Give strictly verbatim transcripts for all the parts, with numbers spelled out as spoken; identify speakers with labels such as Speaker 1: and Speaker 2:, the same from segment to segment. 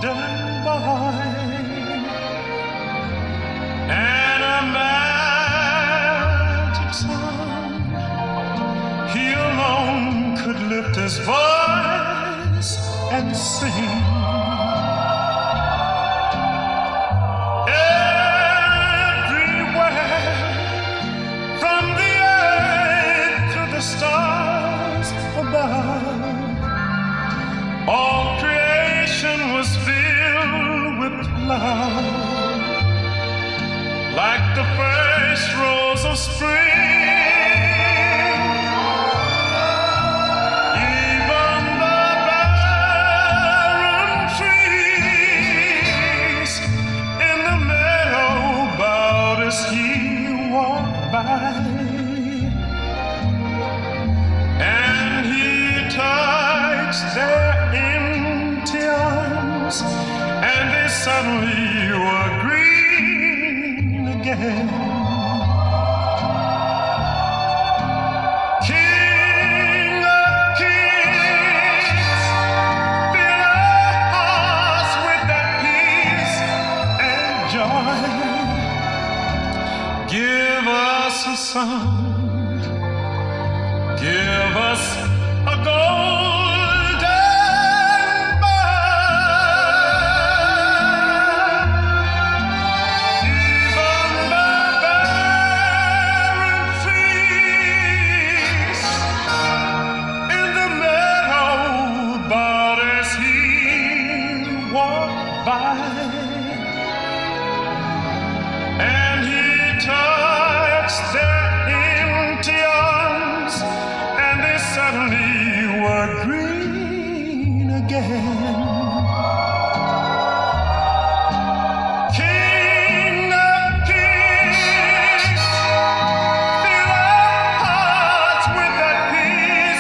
Speaker 1: by, and a magic song. He alone could lift his voice and sing. All creation was filled with love, like the first rose of spring. Even the barren trees in the meadow bowed as he walked by. Their empty arms, and they suddenly were green again. King of kings, fill our hearts with that peace and joy. Give us a song, give us a goal. By, and he touched their empty arms, and they suddenly were green again. King of kings, fill our hearts with that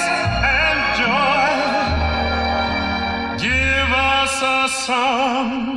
Speaker 1: peace and joy. Give us a song,